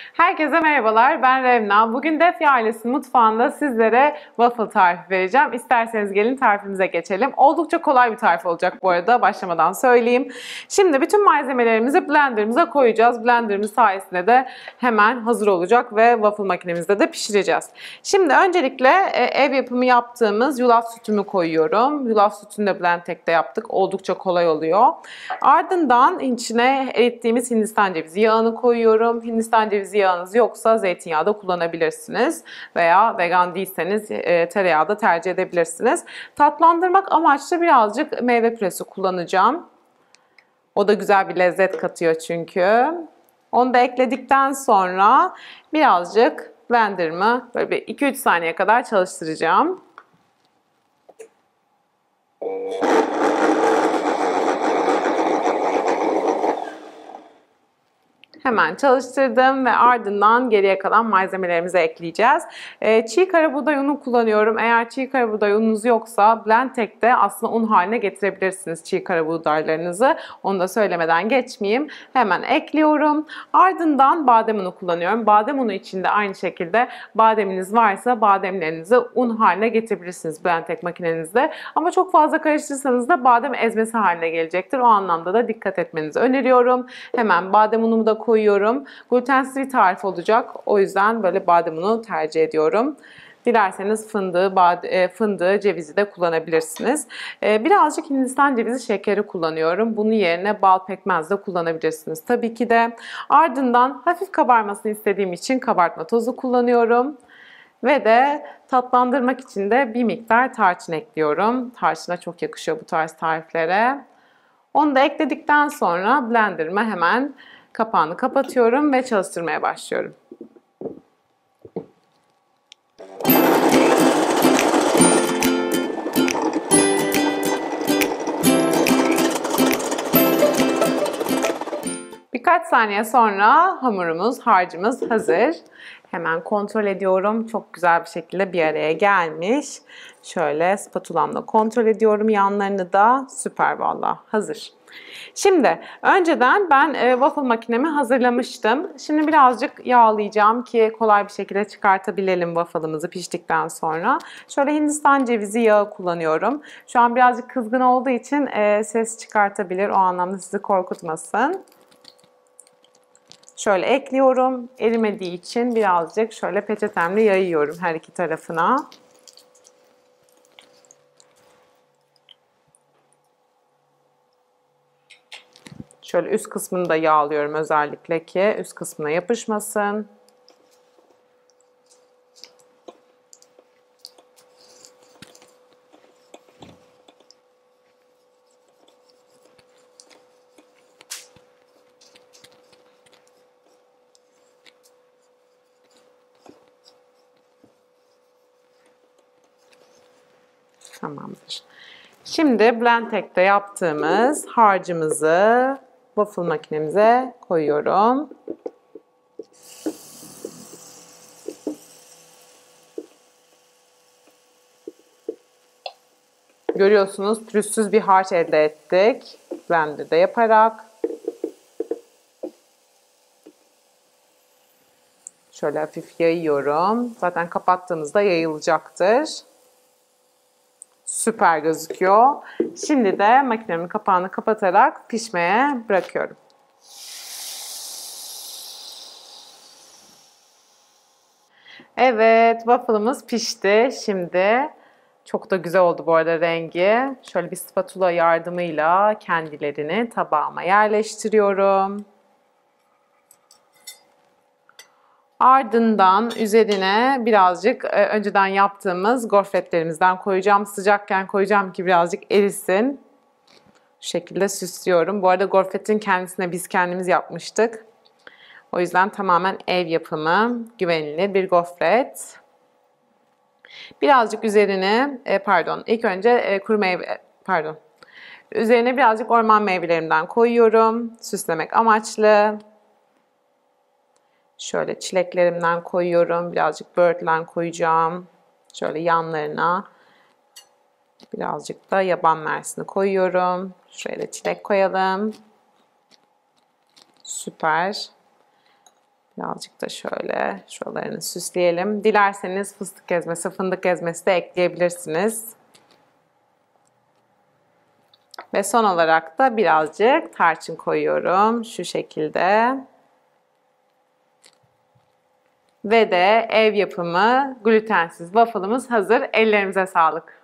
Herkese merhabalar, ben Revna. Bugün Defya ailesinin mutfağında sizlere waffle tarifi vereceğim. İsterseniz gelin tarifimize geçelim. Oldukça kolay bir tarif olacak bu arada, başlamadan söyleyeyim. Şimdi bütün malzemelerimizi blenderımıza koyacağız. Blenderımız sayesinde de hemen hazır olacak ve waffle makinemizde de pişireceğiz. Şimdi öncelikle ev yapımı yaptığımız yulaf sütümü koyuyorum. Yulaf sütünü de Blendtec'te yaptık. Oldukça kolay oluyor. Ardından içine erittiğimiz Hindistan cevizi yağını koyuyorum. Hindistan cevizi yağınız yoksa zeytinyağı da kullanabilirsiniz. Veya vegan değilseniz tereyağı da tercih edebilirsiniz. Tatlandırmak amaçlı birazcık meyve püresi kullanacağım. O da güzel bir lezzet katıyor çünkü. Onu da ekledikten sonra birazcık blenderımı böyle bir 2-3 saniye kadar çalıştıracağım. Hemen çalıştırdım ve ardından geriye kalan malzemelerimizi ekleyeceğiz. Çiğ karabuğday unu kullanıyorum. Eğer çiğ karabuğday ununuz yoksa Blendtec'te aslında un haline getirebilirsiniz çiğ karabuğdaylarınızı. Onu da söylemeden geçmeyeyim. Hemen ekliyorum. Ardından badem unu kullanıyorum. Badem unu için de aynı şekilde bademiniz varsa bademlerinizi un haline getirebilirsiniz Blendtec makinenizde. Ama çok fazla karıştırırsanız da badem ezmesi haline gelecektir. O anlamda da dikkat etmenizi öneriyorum. Hemen badem unumu da koyuyorum. Glutensiz bir tarif olacak. O yüzden böyle badem unu tercih ediyorum. Dilerseniz fındığı, cevizi de kullanabilirsiniz. Birazcık Hindistan cevizi şekeri kullanıyorum. Bunun yerine bal pekmez de kullanabilirsiniz tabii ki de. Ardından hafif kabarmasını istediğim için kabartma tozu kullanıyorum. Ve de tatlandırmak için de bir miktar tarçın ekliyorum. Tarçına çok yakışıyor bu tarz tariflere. Onu da ekledikten sonra blenderıma hemen kapağını kapatıyorum ve çalıştırmaya başlıyorum. Birkaç saniye sonra harcımız hazır. Hemen kontrol ediyorum. Çok güzel bir şekilde bir araya gelmiş. Şöyle spatulamla kontrol ediyorum yanlarını da. Süper vallahi hazır. Şimdi önceden ben waffle makinemi hazırlamıştım. Şimdi birazcık yağlayacağım ki kolay bir şekilde çıkartabilelim waffle'ımızı piştikten sonra. Şöyle Hindistan cevizi yağı kullanıyorum. Şu an birazcık kızgın olduğu için ses çıkartabilir. O anlamda sizi korkutmasın. Şöyle ekliyorum. Erimediği için birazcık şöyle peçetemle yayıyorum her iki tarafına. Şöyle üst kısmını da yağlıyorum özellikle ki üst kısmına yapışmasın. Tamamdır. Şimdi Blendtec'te yaptığımız harcımızı waffle makinemize koyuyorum. Görüyorsunuz pürüzsüz bir harç elde ettik. Blender'da yaparak. Şöyle hafif yayıyorum. Zaten kapattığınızda yayılacaktır. Süper gözüküyor. Şimdi de makinemin kapağını kapatarak pişmeye bırakıyorum. Evet, waffle'ımız pişti. Şimdi çok da güzel oldu bu arada rengi. Şöyle bir spatula yardımıyla kendilerini tabağıma yerleştiriyorum. Ardından üzerine birazcık önceden yaptığımız gofretlerimizden koyacağım. Sıcakken koyacağım ki birazcık erisin. Şu şekilde süslüyorum. Bu arada gofretin kendisine biz kendimiz yapmıştık. O yüzden tamamen ev yapımı, güvenilir bir gofret. Birazcık üzerine, ilk önce üzerine birazcık orman meyvelerimden koyuyorum. Süslemek amaçlı. Şöyle çileklerimden koyuyorum. Birazcık böğürtlen koyacağım. Şöyle yanlarına. Birazcık da yaban mersini koyuyorum. Şöyle çilek koyalım. Süper. Birazcık da şöyle şuralarını süsleyelim. Dilerseniz fıstık ezmesi, fındık ezmesi de ekleyebilirsiniz. Ve son olarak da birazcık tarçın koyuyorum. Şu şekilde. Ve de ev yapımı glutensiz waffle'ımız hazır. Ellerimize sağlık.